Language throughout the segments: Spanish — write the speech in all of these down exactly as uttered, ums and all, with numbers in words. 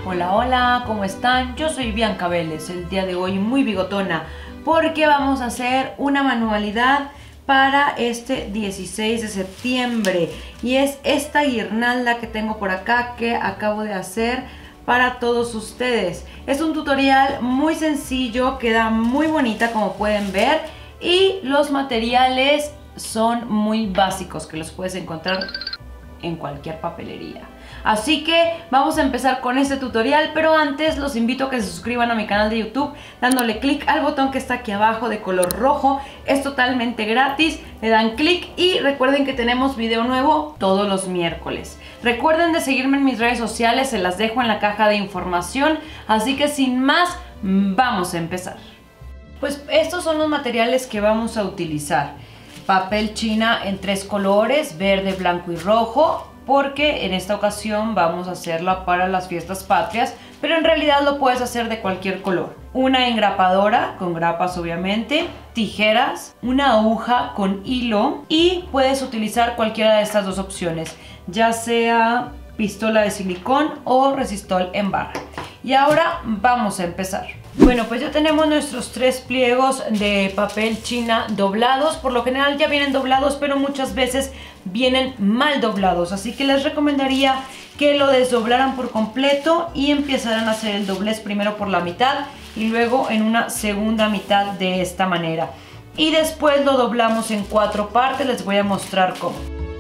Hola, hola, ¿cómo están? Yo soy Bianca Vélez, el día de hoy muy bigotona, porque vamos a hacer una manualidad para este dieciséis de septiembre y es esta guirnalda que tengo por acá que acabo de hacer para todos ustedes. Es un tutorial muy sencillo, queda muy bonita como pueden ver y los materiales son muy básicos que los puedes encontrar en cualquier papelería. Así que vamos a empezar con este tutorial, pero antes los invito a que se suscriban a mi canal de YouTube dándole clic al botón que está aquí abajo de color rojo. Es totalmente gratis, le dan clic y recuerden que tenemos video nuevo todos los miércoles. Recuerden de seguirme en mis redes sociales, se las dejo en la caja de información, así que sin más, vamos a empezar. Pues estos son los materiales que vamos a utilizar. Papel china en tres colores, verde, blanco y rojo, porque en esta ocasión vamos a hacerla para las fiestas patrias, pero en realidad lo puedes hacer de cualquier color. Una engrapadora, con grapas obviamente, tijeras, una aguja con hilo y puedes utilizar cualquiera de estas dos opciones, ya sea pistola de silicón o resistol en barra. Y ahora vamos a empezar. Bueno, pues ya tenemos nuestros tres pliegos de papel china doblados. Por lo general ya vienen doblados, pero muchas veces vienen mal doblados. Así que les recomendaría que lo desdoblaran por completo y empezaran a hacer el doblez primero por la mitad y luego en una segunda mitad de esta manera. Y después lo doblamos en cuatro partes, les voy a mostrar cómo.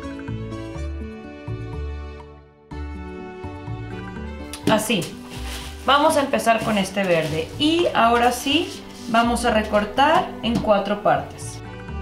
Así. Vamos a empezar con este verde y ahora sí vamos a recortar en cuatro partes.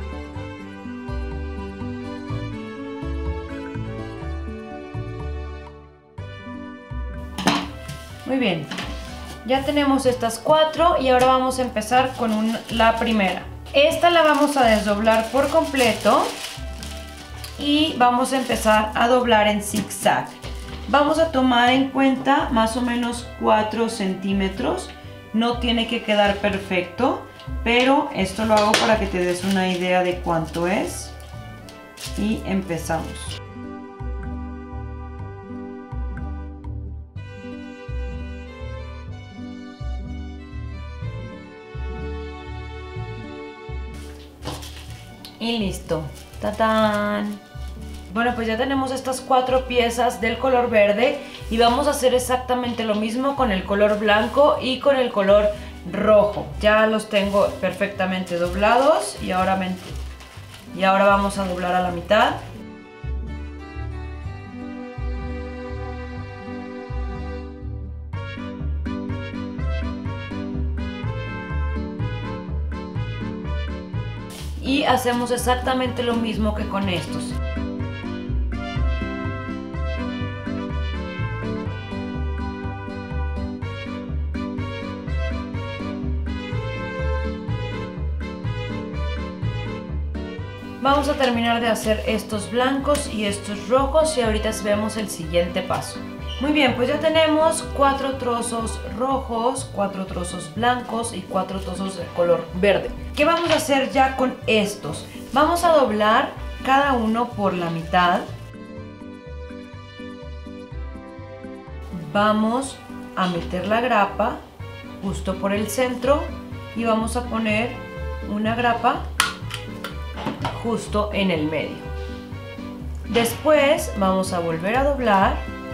Muy bien, ya tenemos estas cuatro y ahora vamos a empezar con un, la primera. Esta la vamos a desdoblar por completo y vamos a empezar a doblar en zigzag. Vamos a tomar en cuenta más o menos cuatro centímetros. No tiene que quedar perfecto, pero esto lo hago para que te des una idea de cuánto es. Y empezamos. Y listo. ¡Tatán! Bueno, pues ya tenemos estas cuatro piezas del color verde y vamos a hacer exactamente lo mismo con el color blanco y con el color rojo. Ya los tengo perfectamente doblados y ahora, me... y ahora vamos a doblar a la mitad. Y hacemos exactamente lo mismo que con estos. Vamos a terminar de hacer estos blancos y estos rojos y ahorita vemos el siguiente paso. Muy bien, pues ya tenemos cuatro trozos rojos, cuatro trozos blancos y cuatro trozos de color verde. ¿Qué vamos a hacer ya con estos? Vamos a doblar cada uno por la mitad. Vamos a meter la grapa justo por el centro y vamos a poner una grapa justo en el medio. Después vamos a volver a doblar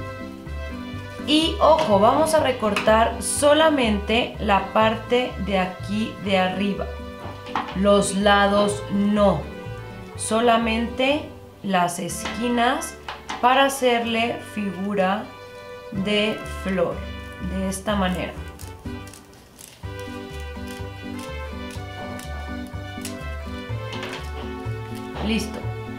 y ojo, vamos a recortar solamente la parte de aquí de arriba, los lados no, solamente las esquinas para hacerle figura de flor de esta manera. Listo.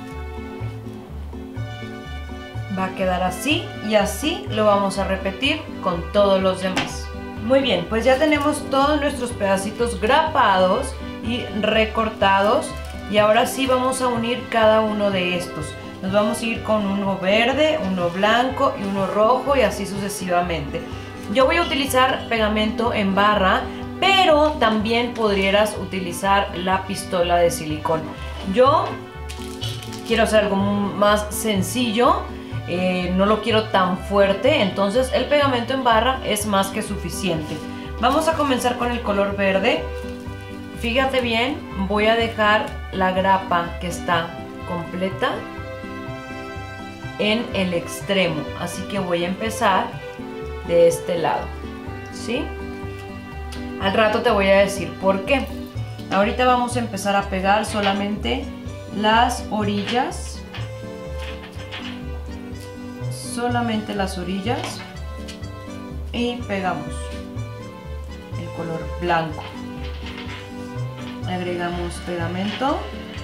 Va a quedar así y así lo vamos a repetir con todos los demás. Muy bien, pues ya tenemos todos nuestros pedacitos grapados y recortados y ahora sí vamos a unir cada uno de estos. Nos vamos a ir con uno verde, uno blanco y uno rojo y así sucesivamente. Yo voy a utilizar pegamento en barra, pero también podrías utilizar la pistola de silicón. Yo quiero hacer algo más sencillo eh, no lo quiero tan fuerte, entonces el pegamento en barra es más que suficiente. Vamos a comenzar con el color verde. Fíjate bien, voy a dejar la grapa que está completa en el extremo, así que voy a empezar de este lado, ¿sí? Al rato te voy a decir por qué. Ahorita vamos a empezar a pegar solamente las orillas, solamente las orillas, y pegamos el color blanco. Agregamos pegamento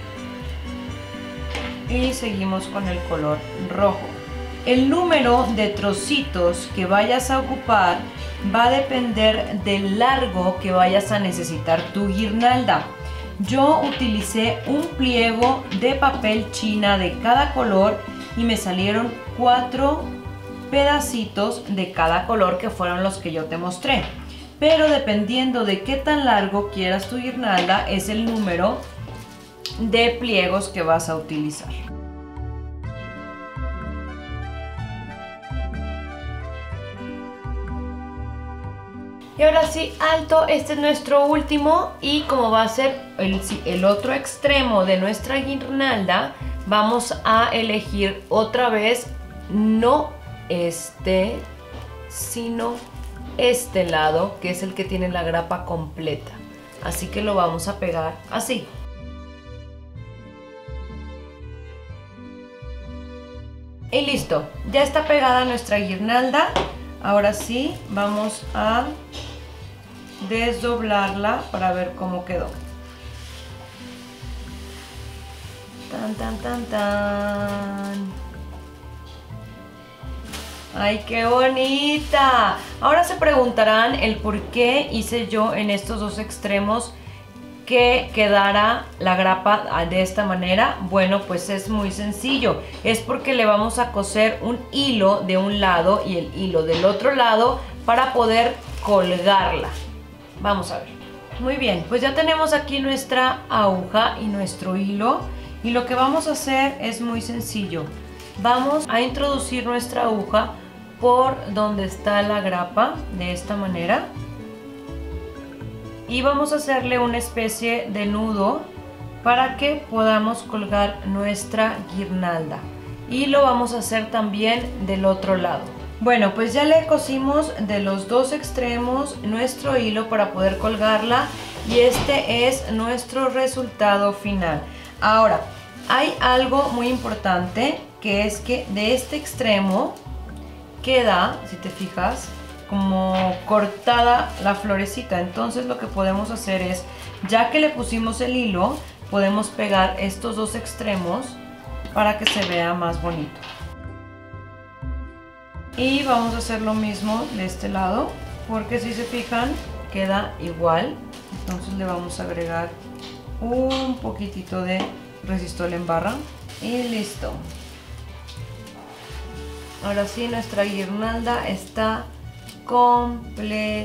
y seguimos con el color rojo. El número de trocitos que vayas a ocupar va a depender del largo que vayas a necesitar tu guirnalda. Yo utilicé un pliego de papel china de cada color y me salieron cuatro pedacitos de cada color, que fueron los que yo te mostré. Pero dependiendo de qué tan largo quieras tu guirnalda es el número de pliegos que vas a utilizar. Y ahora sí, alto, este es nuestro último, y como va a ser el, el otro extremo de nuestra guirnalda, vamos a elegir otra vez no este, sino este lado, que es el que tiene la grapa completa. Así que lo vamos a pegar así. Y listo, ya está pegada nuestra guirnalda. Ahora sí, vamos a desdoblarla para ver cómo quedó. Tan, tan, tan, tan. ¡Ay, qué bonita! Ahora se preguntarán el por qué hice yo en estos dos extremos que quedara la grapa de esta manera. Bueno, pues es muy sencillo. Es porque le vamos a coser un hilo de un lado y el hilo del otro lado para poder colgarla. Vamos a ver. Muy bien, pues ya tenemos aquí nuestra aguja y nuestro hilo. Y lo que vamos a hacer es muy sencillo. Vamos a introducir nuestra aguja por donde está la grapa, de esta manera. Y vamos a hacerle una especie de nudo para que podamos colgar nuestra guirnalda. Y lo vamos a hacer también del otro lado. Bueno, pues ya le cosimos de los dos extremos nuestro hilo para poder colgarla. Y este es nuestro resultado final. Ahora, hay algo muy importante, que es que de este extremo queda, si te fijas, como cortada la florecita. Entonces lo que podemos hacer es, ya que le pusimos el hilo, podemos pegar estos dos extremos para que se vea más bonito. Y vamos a hacer lo mismo de este lado, porque si se fijan queda igual. Entonces le vamos a agregar un poquitito de resistol en barra y listo. Ahora sí, nuestra guirnalda está completita.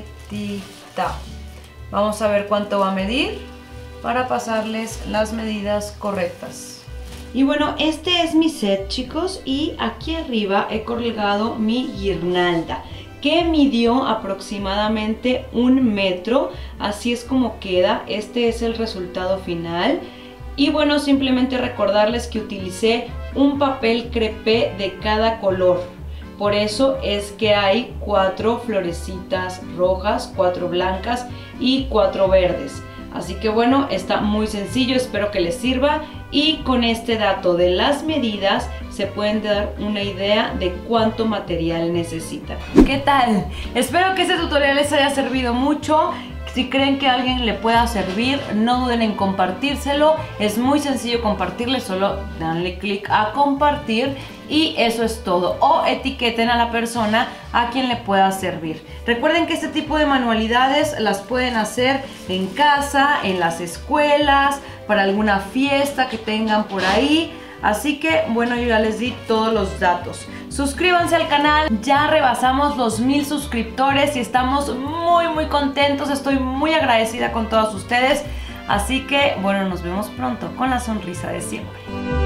Vamos a ver cuánto va a medir para pasarles las medidas correctas. Y bueno, este es mi set, chicos, y aquí arriba he colgado mi guirnalda, que midió aproximadamente un metro. Así es como queda. Este es el resultado final. Y bueno, simplemente recordarles que utilicé un papel crepé de cada color. Por eso es que hay cuatro florecitas rojas, cuatro blancas y cuatro verdes. Así que bueno, está muy sencillo, espero que les sirva. Y con este dato de las medidas se pueden dar una idea de cuánto material necesitan. ¿Qué tal? Espero que este tutorial les haya servido mucho. Si creen que a alguien le pueda servir, no duden en compartírselo. Es muy sencillo compartirle, solo danle clic a compartir y eso es todo. O etiqueten a la persona a quien le pueda servir. Recuerden que este tipo de manualidades las pueden hacer en casa, en las escuelas, para alguna fiesta que tengan por ahí. Así que bueno, yo ya les di todos los datos. Suscríbanse al canal, ya rebasamos los mil suscriptores y estamos muy muy contentos. Estoy muy agradecida con todos ustedes. Así que bueno, nos vemos pronto con la sonrisa de siempre.